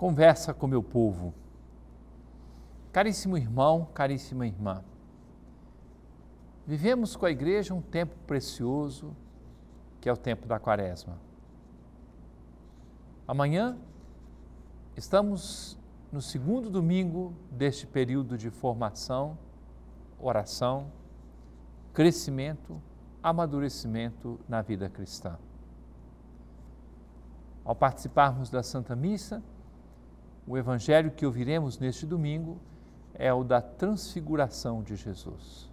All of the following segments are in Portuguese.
conversa com meu povo. Caríssimo irmão, caríssima irmã, vivemos com a igreja um tempo precioso, que é o tempo da Quaresma. Amanhã estamos no segundo domingo deste período de formação, oração, crescimento, amadurecimento na vida cristã. Ao participarmos da Santa Missa, o evangelho que ouviremos neste domingo é o da transfiguração de Jesus.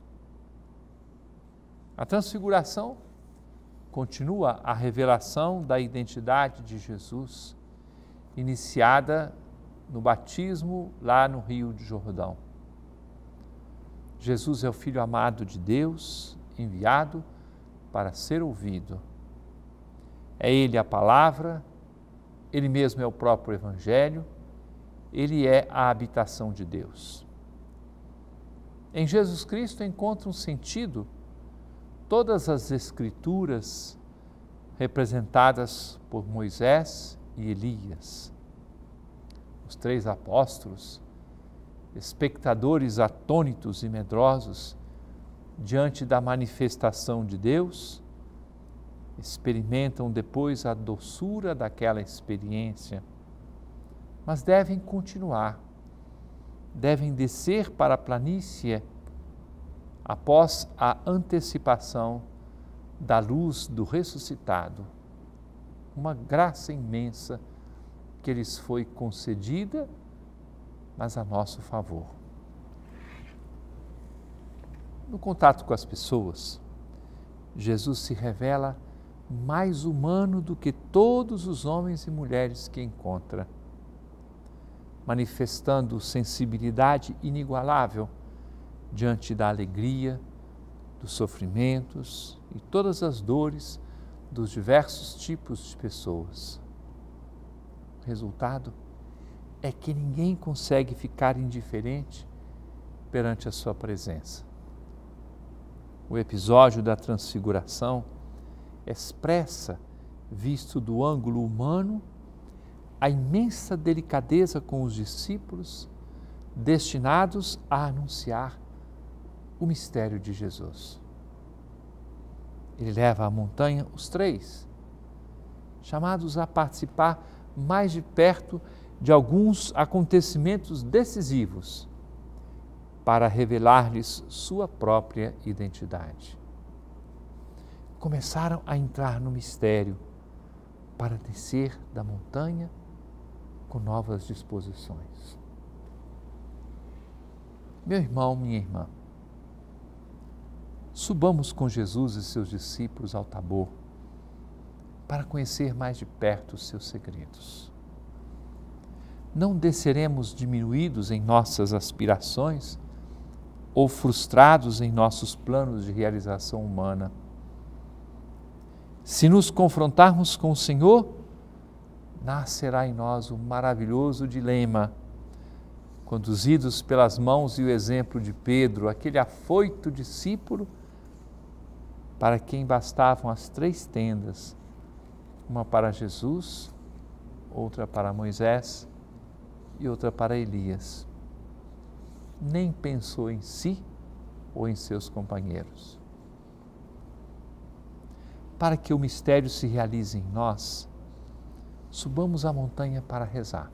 A transfiguração continua a revelação da identidade de Jesus, iniciada no batismo lá no Rio de Jordão. Jesus é o Filho amado de Deus, enviado para ser ouvido. É Ele a palavra, Ele mesmo é o próprio Evangelho, Ele é a habitação de Deus. Em Jesus Cristo encontra um sentido todas as Escrituras representadas por Moisés e Elias. Os 3 apóstolos, espectadores atônitos e medrosos diante da manifestação de Deus, experimentam depois a doçura daquela experiência, mas devem continuar, devem descer para a planície após a antecipação da luz do ressuscitado, uma graça imensa que lhes foi concedida, mas a nosso favor. No contato com as pessoas, Jesus se revela mais humano do que todos os homens e mulheres que encontra, manifestando sensibilidade inigualável diante da alegria, dos sofrimentos e todas as dores dos diversos tipos de pessoas. O resultado é que ninguém consegue ficar indiferente perante a sua presença. O episódio da transfiguração expressa, visto do ângulo humano, a imensa delicadeza com os discípulos destinados a anunciar o mistério de Jesus. Ele leva à montanha os 3, chamados a participar mais de perto de alguns acontecimentos decisivos para revelar-lhes sua própria identidade. Começaram a entrar no mistério para descer da montanha com novas disposições. Meu irmão, minha irmã, subamos com Jesus e seus discípulos ao Tabor para conhecer mais de perto os seus segredos. Não desceremos diminuídos em nossas aspirações ou frustrados em nossos planos de realização humana. Se nos confrontarmos com o Senhor, nascerá em nós um maravilhoso dilema, conduzidos pelas mãos e o exemplo de Pedro, aquele afoito discípulo para quem bastavam as 3 tendas, uma para Jesus, outra para Moisés e outra para Elias. Nem pensou em si ou em seus companheiros. Para que o mistério se realize em nós, subamos a montanha para rezar.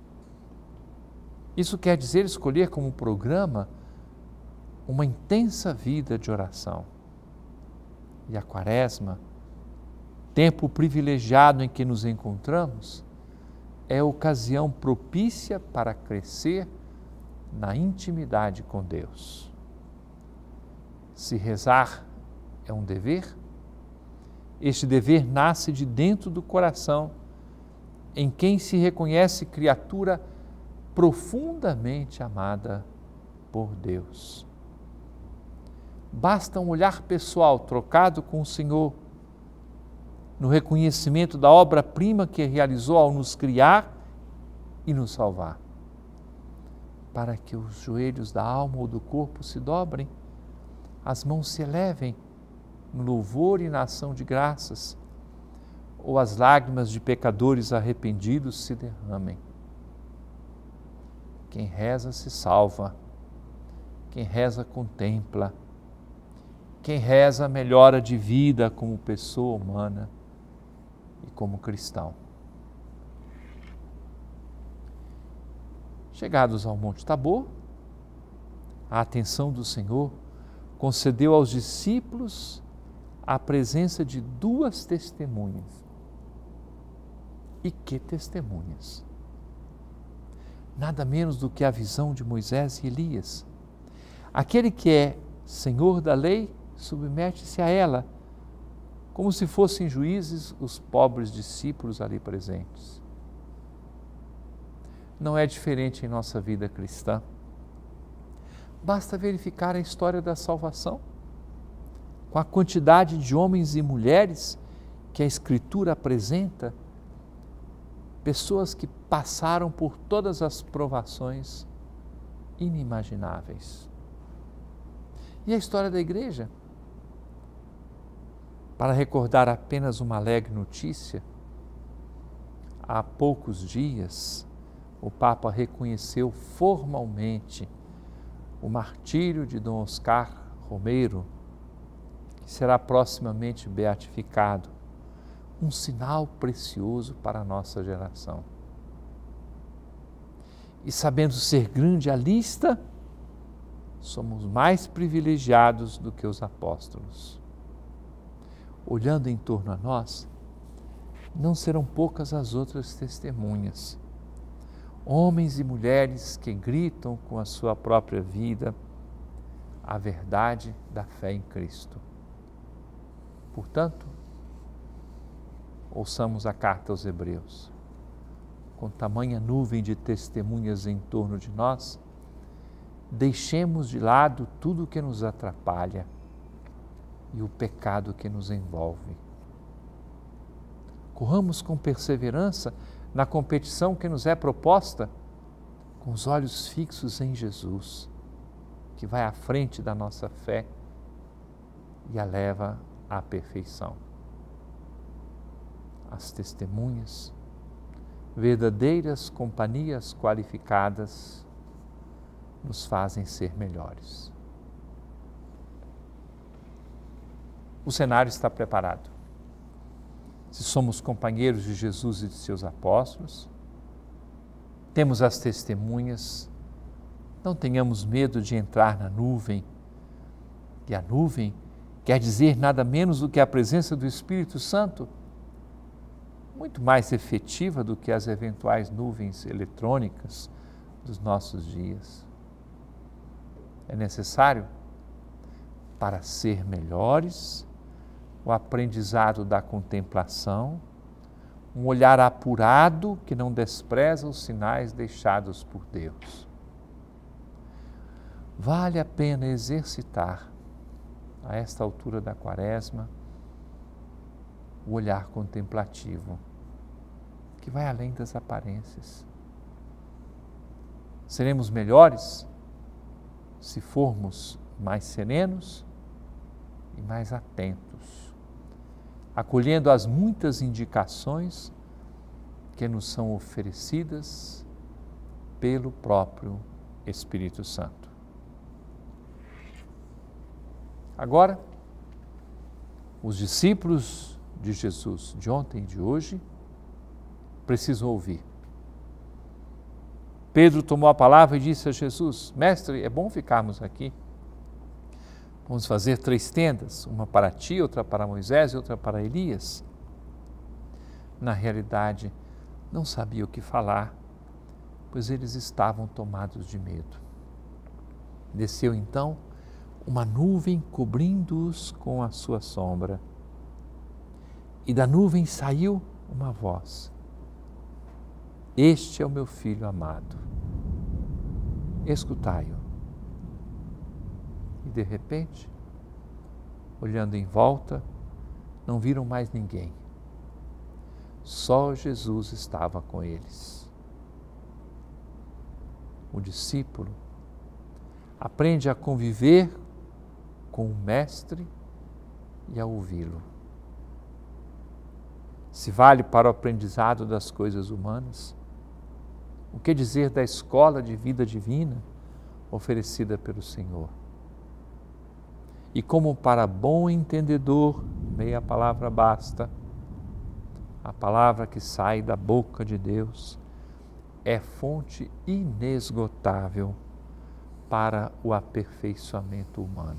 Isso quer dizer escolher como programa uma intensa vida de oração. E a Quaresma, tempo privilegiado em que nos encontramos, é ocasião propícia para crescer na intimidade com Deus. Se rezar é um dever, este dever nasce de dentro do coração, em quem se reconhece criatura profundamente amada por Deus. Basta um olhar pessoal trocado com o Senhor, no reconhecimento da obra-prima que realizou ao nos criar e nos salvar, para que os joelhos da alma ou do corpo se dobrem, as mãos se elevem no louvor e na ação de graças, ou as lágrimas de pecadores arrependidos se derramem. Quem reza se salva. Quem reza contempla. Quem reza melhora de vida como pessoa humana e como cristão. Chegados ao Monte Tabor, a atenção do Senhor concedeu aos discípulos a presença de 2 testemunhas. E que testemunhas! Nada menos do que a visão de Moisés e Elias. Aquele que é Senhor da lei submete-se a ela, como se fossem juízes os pobres discípulos ali presentes. Não é diferente em nossa vida cristã. Basta verificar a história da salvação, com a quantidade de homens e mulheres que a Escritura apresenta, pessoas que passaram por todas as provações inimagináveis. E a história da igreja? Para recordar apenas uma alegre notícia, há poucos dias o Papa reconheceu formalmente o martírio de Dom Oscar Romero, que será proximamente beatificado, um sinal precioso para a nossa geração. E sabendo ser grande a lista, somos mais privilegiados do que os apóstolos. Olhando em torno a nós, não serão poucas as outras testemunhas. Homens e mulheres que gritam com a sua própria vida a verdade da fé em Cristo. Portanto, ouçamos a carta aos Hebreus. Com tamanha nuvem de testemunhas em torno de nós, deixemos de lado tudo o que nos atrapalha e o pecado que nos envolve. Corramos com perseverança na competição que nos é proposta, com os olhos fixos em Jesus, que vai à frente da nossa fé e a leva à perfeição. As testemunhas, verdadeiras companhias qualificadas, nos fazem ser melhores. O cenário está preparado. Se somos companheiros de Jesus e de seus apóstolos, temos as testemunhas, não tenhamos medo de entrar na nuvem. E a nuvem quer dizer nada menos do que a presença do Espírito Santo, muito mais efetiva do que as eventuais nuvens eletrônicas dos nossos dias. É necessário, para ser melhores, o aprendizado da contemplação, um olhar apurado que não despreza os sinais deixados por Deus. Vale a pena exercitar, a esta altura da Quaresma, o olhar contemplativo, que vai além das aparências. Seremos melhores se formos mais serenos e mais atentos, acolhendo as muitas indicações que nos são oferecidas pelo próprio Espírito Santo. Agora, os discípulos de Jesus de ontem e de hoje precisam ouvir. Pedro tomou a palavra e disse a Jesus: Mestre, é bom ficarmos aqui. Vamos fazer 3 tendas, uma para ti, outra para Moisés e outra para Elias. Na realidade, não sabia o que falar, pois eles estavam tomados de medo. Desceu então uma nuvem cobrindo-os com a sua sombra. E da nuvem saiu uma voz: Este é o meu filho amado, escutai-o. E de repente, olhando em volta, não viram mais ninguém. Só Jesus estava com eles. O discípulo aprende a conviver com o Mestre e a ouvi-lo. Se vale para o aprendizado das coisas humanas, O que dizer da escola de vida divina oferecida pelo Senhor? E como para bom entendedor, meia palavra basta, a palavra que sai da boca de Deus é fonte inesgotável para o aperfeiçoamento humano.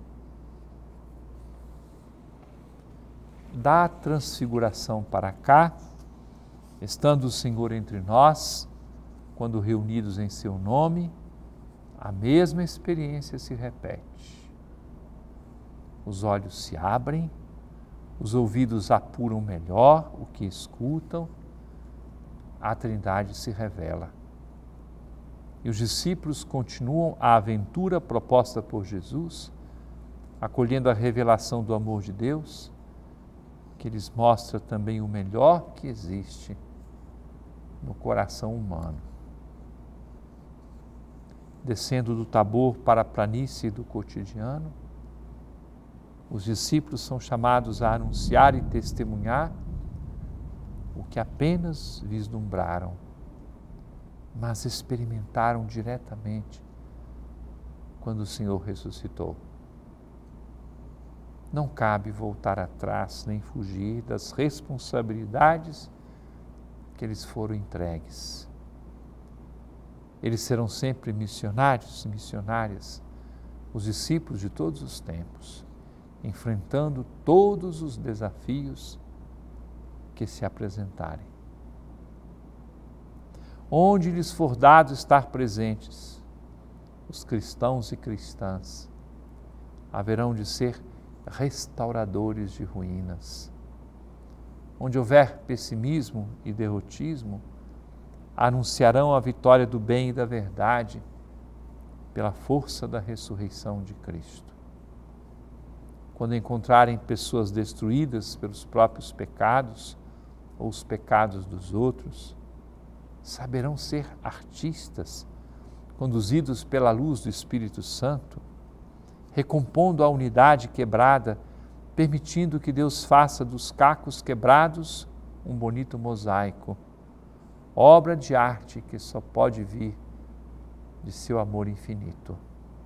Da transfiguração para cá, estando o Senhor entre nós, quando reunidos em seu nome, a mesma experiência se repete. Os olhos se abrem, os ouvidos apuram melhor o que escutam, a Trindade se revela. E os discípulos continuam a aventura proposta por Jesus, acolhendo a revelação do amor de Deus, que lhes mostra também o melhor que existe no coração humano. Descendo do Tabor para a planície do cotidiano, os discípulos são chamados a anunciar e testemunhar o que apenas vislumbraram, mas experimentaram diretamente quando o Senhor ressuscitou. Não cabe voltar atrás nem fugir das responsabilidades que lhes foram entregues. Eles serão sempre missionários e missionárias, os discípulos de todos os tempos, enfrentando todos os desafios que se apresentarem. Onde lhes for dado estar presentes, os cristãos e cristãs haverão de ser restauradores de ruínas. Onde houver pessimismo e derrotismo, anunciarão a vitória do bem e da verdade pela força da ressurreição de Cristo. Quando encontrarem pessoas destruídas pelos próprios pecados ou os pecados dos outros, saberão ser artistas, conduzidos pela luz do Espírito Santo, recompondo a unidade quebrada, permitindo que Deus faça dos cacos quebrados um bonito mosaico, obra de arte que só pode vir de seu amor infinito.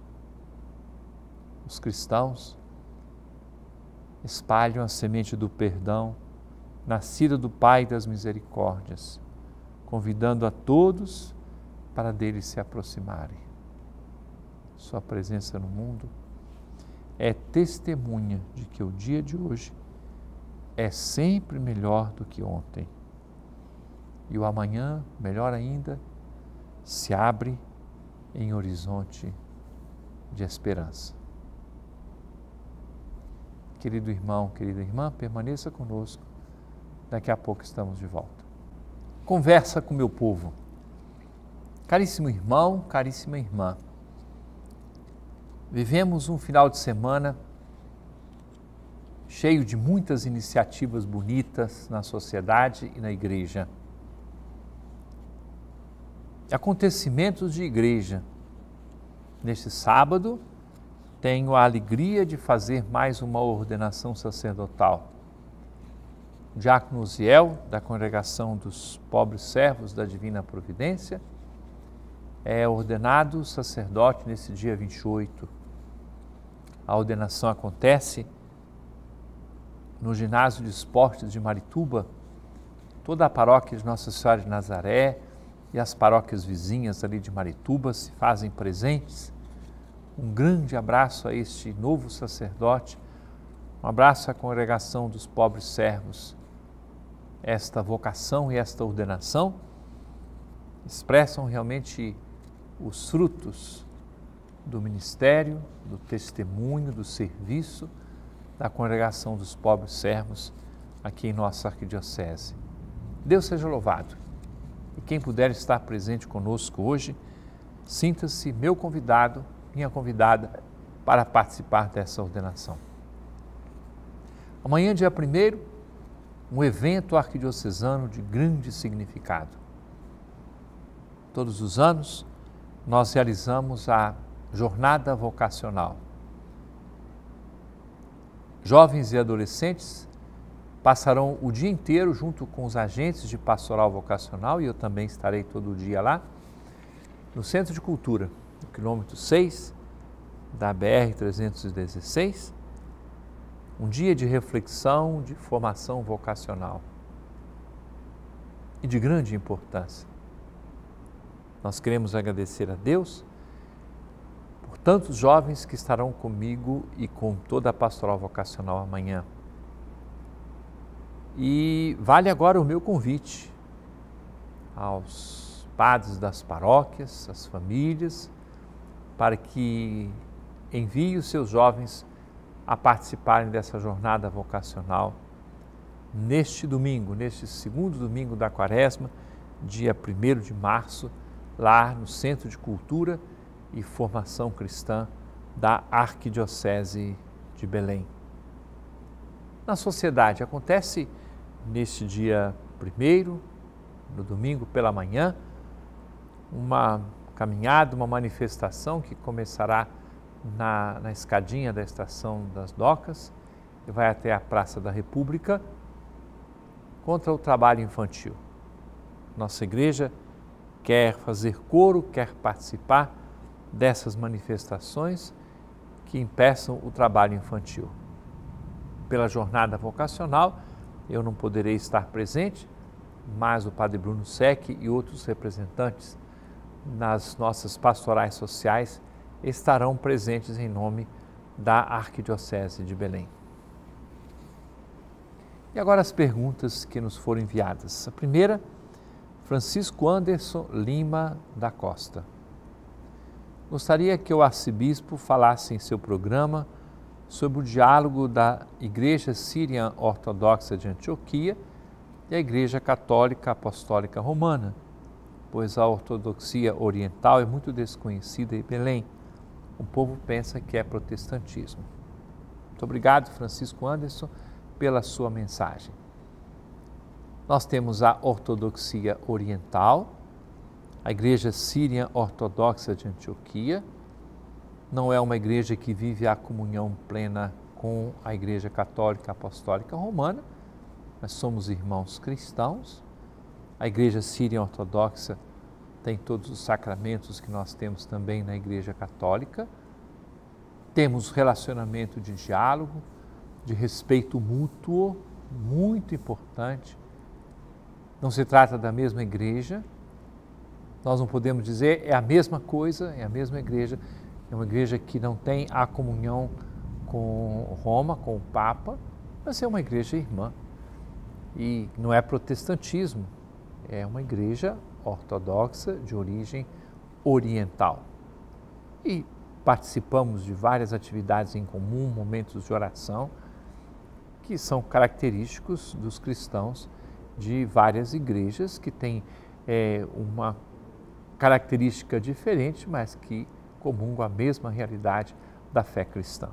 Os cristãos espalham a semente do perdão, nascida do Pai das misericórdias, convidando a todos para dele se aproximarem. Sua presença no mundo é testemunha de que o dia de hoje é sempre melhor do que ontem. E o amanhã, melhor ainda, se abre em horizonte de esperança. Querido irmão, querida irmã, permaneça conosco. Daqui a pouco estamos de volta. Conversa com meu povo. Caríssimo irmão, caríssima irmã, vivemos um final de semana cheio de muitas iniciativas bonitas na sociedade e na igreja. Acontecimentos de igreja. Neste sábado, tenho a alegria de fazer mais uma ordenação sacerdotal. O diácono Uziel, da Congregação dos Pobres Servos da Divina Providência, é ordenado sacerdote nesse dia 28. A ordenação acontece no ginásio de esportes de Marituba. Toda a paróquia de Nossa Senhora de Nazaré e as paróquias vizinhas ali de Marituba se fazem presentes. Um grande abraço a este novo sacerdote, um abraço à Congregação dos Pobres Servos. Esta vocação e esta ordenação expressam realmente os frutos do ministério, do testemunho, do serviço da Congregação dos Pobres Servos aqui em nossa arquidiocese. Deus seja louvado. E quem puder estar presente conosco hoje, sinta-se meu convidado, minha convidada, para participar dessa ordenação. Amanhã, dia 1º, um evento arquidiocesano de grande significado. Todos os anos, nós realizamos a Jornada Vocacional. Jovens e adolescentes passarão o dia inteiro junto com os agentes de pastoral vocacional, e eu também estarei todo dia lá, no Centro de Cultura, no quilômetro 6 da BR-316, um dia de reflexão, de formação vocacional e de grande importância. Nós queremos agradecer a Deus por tantos jovens que estarão comigo e com toda a pastoral vocacional amanhã. E vale agora o meu convite aos padres das paróquias, às famílias, para que enviem os seus jovens a participarem dessa jornada vocacional neste domingo, neste segundo domingo da Quaresma, dia 1º de março, lá no Centro de Cultura e Formação Cristã da Arquidiocese de Belém. Na sociedade acontece neste dia 1º, no domingo pela manhã, uma caminhada, uma manifestação que começará na escadinha da Estação das Docas e vai até a Praça da República contra o trabalho infantil. Nossa igreja quer fazer coro, quer participar dessas manifestações que impeçam o trabalho infantil. Pela jornada vocacional, eu não poderei estar presente, mas o Padre Bruno Sec e outros representantes nas nossas pastorais sociais estarão presentes em nome da Arquidiocese de Belém. E agora as perguntas que nos foram enviadas. A primeira, Francisco Anderson Lima da Costa. Gostaria que o arcebispo falasse em seu programa sobre o diálogo da Igreja Síria Ortodoxa de Antioquia e a Igreja Católica Apostólica Romana, pois a ortodoxia oriental é muito desconhecida em Belém. O povo pensa que é protestantismo. Muito obrigado, Francisco Anderson, pela sua mensagem. Nós temos a ortodoxia oriental, a Igreja Síria Ortodoxa de Antioquia. Não é uma igreja que vive a comunhão plena com a Igreja Católica Apostólica Romana, mas somos irmãos cristãos. A Igreja Síria Ortodoxa tem todos os sacramentos que nós temos também na Igreja Católica. Temos relacionamento de diálogo, de respeito mútuo, muito importante. Não se trata da mesma igreja, nós não podemos dizer é a mesma coisa, é a mesma igreja. É uma igreja que não tem a comunhão com Roma, com o Papa, mas é uma igreja irmã. E não é protestantismo, é uma igreja ortodoxa de origem oriental. E participamos de várias atividades em comum, momentos de oração, que são característicos dos cristãos de várias igrejas que têm uma característica diferente, mas que comungam a mesma realidade da fé cristã.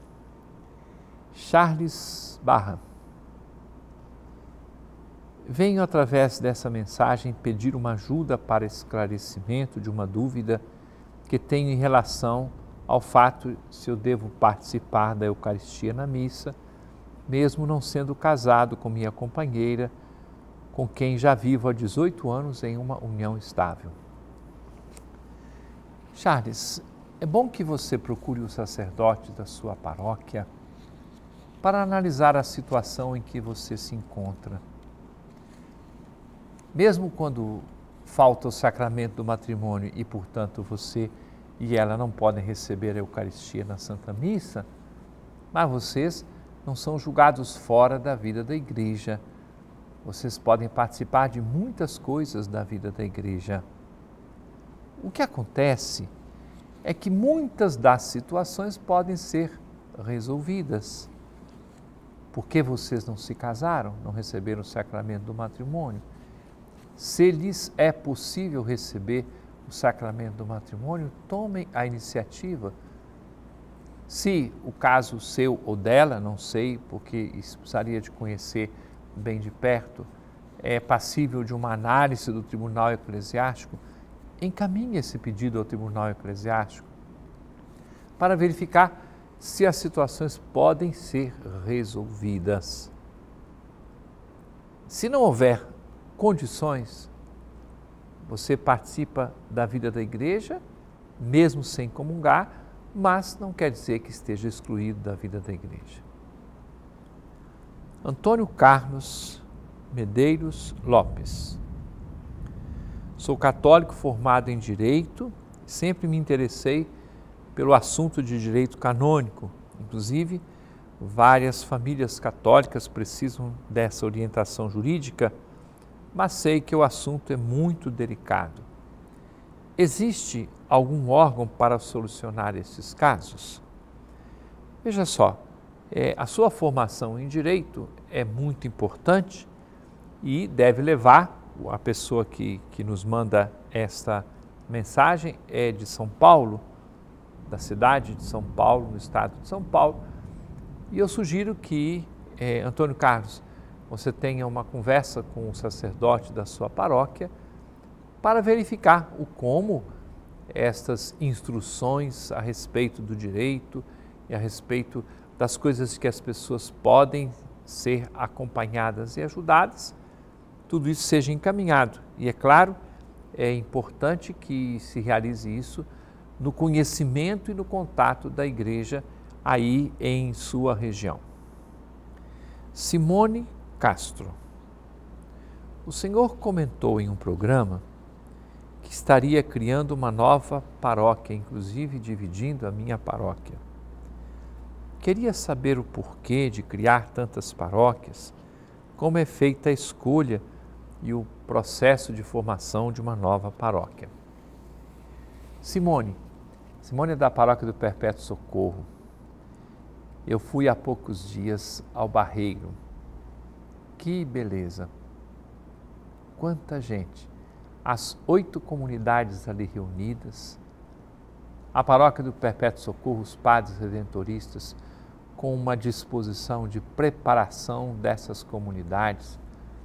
Charles Barra. Venho através dessa mensagem pedir uma ajuda para esclarecimento de uma dúvida que tenho em relação ao fato se eu devo participar da Eucaristia na missa, mesmo não sendo casado com minha companheira, com quem já vivo há 18 anos em uma união estável. Charles, é bom que você procure o sacerdote da sua paróquia para analisar a situação em que você se encontra. Mesmo quando falta o sacramento do matrimônio e, portanto, você e ela não podem receber a Eucaristia na Santa Missa, mas vocês não são julgados fora da vida da igreja. Vocês podem participar de muitas coisas da vida da igreja. O que acontece é que muitas das situações podem ser resolvidas. Por que vocês não se casaram, não receberam o sacramento do matrimônio? Se lhes é possível receber o sacramento do matrimônio, tomem a iniciativa. Se o caso seu ou dela, não sei, porque isso precisaria de conhecer bem de perto, é passível de uma análise do Tribunal Eclesiástico, encaminhe esse pedido ao Tribunal Eclesiástico para verificar se as situações podem ser resolvidas. Se não houver condições, você participa da vida da igreja, mesmo sem comungar, mas não quer dizer que esteja excluído da vida da igreja. Antônio Carlos Medeiros Lopes. Sou católico formado em Direito, sempre me interessei pelo assunto de direito canônico. Inclusive, várias famílias católicas precisam dessa orientação jurídica, mas sei que o assunto é muito delicado. Existe algum órgão para solucionar esses casos? Veja só, a sua formação em Direito é muito importante e deve levar, a pessoa que nos manda esta mensagem é de São Paulo, da cidade de São Paulo, no estado de São Paulo, e eu sugiro que, Antônio Carlos, você tenha uma conversa com o sacerdote da sua paróquia para verificar como estas instruções a respeito do direito e a respeito das coisas que as pessoas podem ser acompanhadas e ajudadas, tudo isso seja encaminhado. E é claro, é importante que se realize isso no conhecimento e no contato da igreja aí em sua região. Simone Castro. O senhor comentou em um programa que estaria criando uma nova paróquia, inclusive dividindo a minha paróquia. Queria saber o porquê de criar tantas paróquias, como é feita a escolha e o processo de formação de uma nova paróquia. Simone é da paróquia do Perpétuo Socorro. Eu fui há poucos dias ao Barreiro. Que beleza! Quanta gente! As 8 comunidades ali reunidas, a paróquia do Perpétuo Socorro, os padres redentoristas, com uma disposição de preparação dessas comunidades,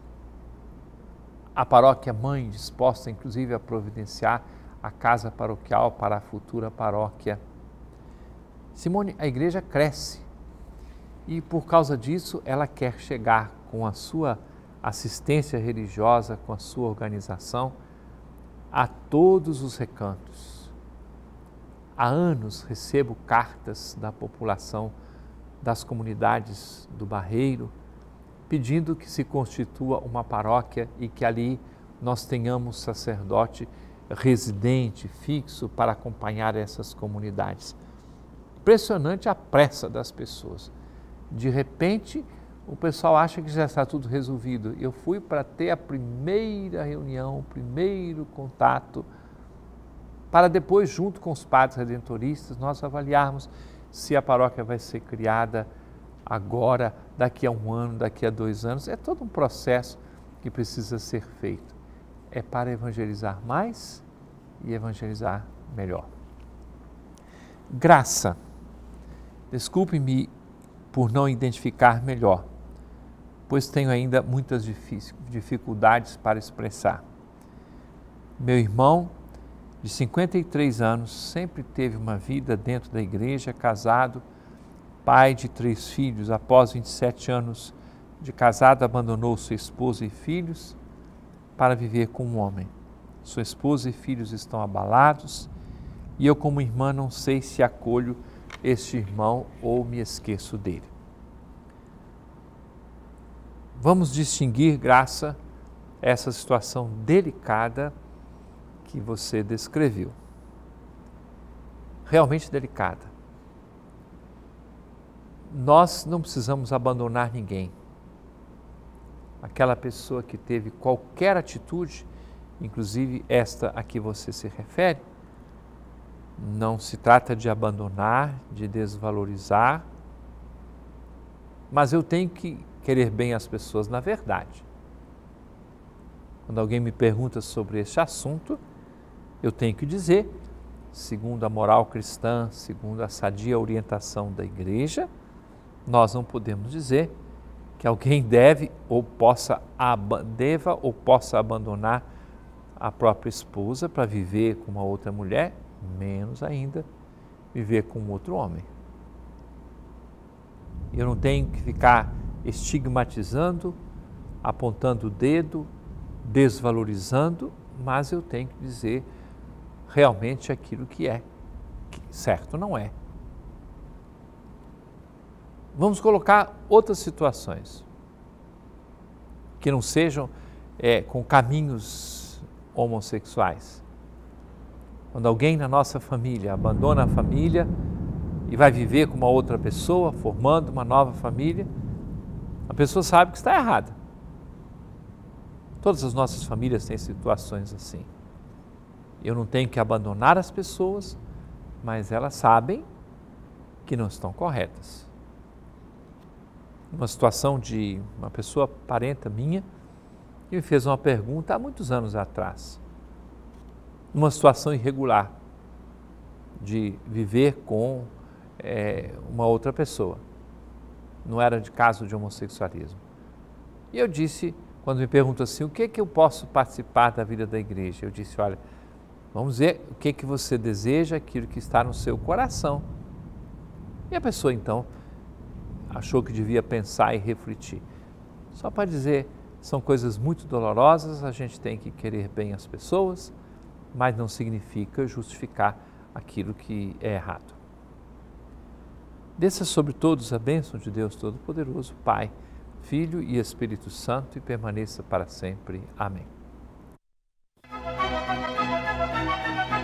a paróquia mãe disposta inclusive a providenciar a casa paroquial para a futura paróquia. Simone, a igreja cresce e por causa disso ela quer chegar com a sua assistência religiosa, com a sua organização, a todos os recantos. Há anos recebo cartas da população das comunidades do Barreiro, pedindo que se constitua uma paróquia e que ali nós tenhamos sacerdote residente, fixo, para acompanhar essas comunidades. Impressionante a pressa das pessoas. De repente, o pessoal acha que já está tudo resolvido. Eu fui para ter a primeira reunião, o primeiro contato, para depois, junto com os padres redentoristas, nós avaliarmos se a paróquia vai ser criada agora, daqui a 1 ano, daqui a 2 anos. É todo um processo que precisa ser feito. É para evangelizar mais e evangelizar melhor. Graça. Desculpe-me por não identificar melhor, pois tenho ainda muitas dificuldades para expressar. Meu irmão, de 53 anos, sempre teve uma vida dentro da igreja, casado, pai de 3 filhos. Após 27 anos de casado, abandonou sua esposa e filhos para viver com um homem. Sua esposa e filhos estão abalados e eu, como irmã, não sei se acolho este irmão ou me esqueço dele. Vamos distinguir, Graça, essa situação delicada que você descreveu. Realmente delicada. Nós não precisamos abandonar ninguém. Aquela pessoa que teve qualquer atitude, inclusive esta a que você se refere, não se trata de abandonar, de desvalorizar, mas eu tenho que querer bem as pessoas na verdade. Quando alguém me pergunta sobre este assunto, eu tenho que dizer, segundo a moral cristã, segundo a sadia orientação da igreja, nós não podemos dizer que alguém deva ou possa abandonar a própria esposa para viver com uma outra mulher, menos ainda viver com outro homem. Eu não tenho que ficar estigmatizando apontando o dedo, desvalorizando, mas eu tenho que dizer realmente aquilo que é, que certo não é. Vamos colocar outras situações que não sejam com caminhos homossexuais. Quando alguém na nossa família abandona a família e vai viver com uma outra pessoa, formando uma nova família, a pessoa sabe que está errada. Todas as nossas famílias têm situações assim. Eu não tenho que abandonar as pessoas, mas elas sabem que não estão corretas. Uma situação de uma pessoa parenta minha que me fez uma pergunta há muitos anos atrás. Uma situação irregular de viver com uma outra pessoa. Não era de caso de homossexualismo. E eu disse, quando me perguntam assim, o que eu posso participar da vida da igreja? Eu disse, olha, vamos ver o que você deseja, aquilo que está no seu coração. E a pessoa então achou que devia pensar e refletir. Só para dizer, são coisas muito dolorosas, a gente tem que querer bem as pessoas, mas não significa justificar aquilo que é errado. Desça sobre todos a bênção de Deus Todo-Poderoso, Pai, Filho e Espírito Santo, e permaneça para sempre. Amém.